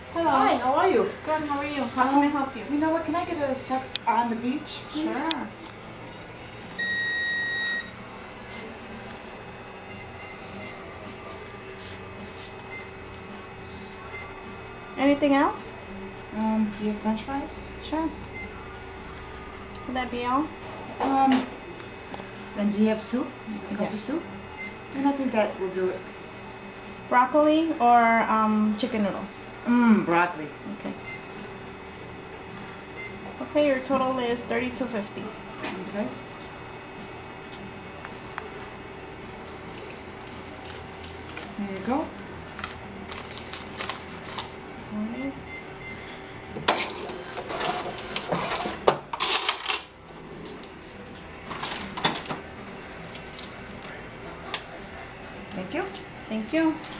Hello. Hi, how are you? Good, how are you? How can I help you? You know what, can I get a sex on the beach, please? Sure. Anything else? Do you have french fries? Sure. Would that be all? Then do you have soup? A cup Yeah. of soup? And I think that will do it. Broccoli or chicken noodle? Broccoli. Okay. Okay, your total is $32.50. Okay. There you go. Alright. Thank you. Thank you.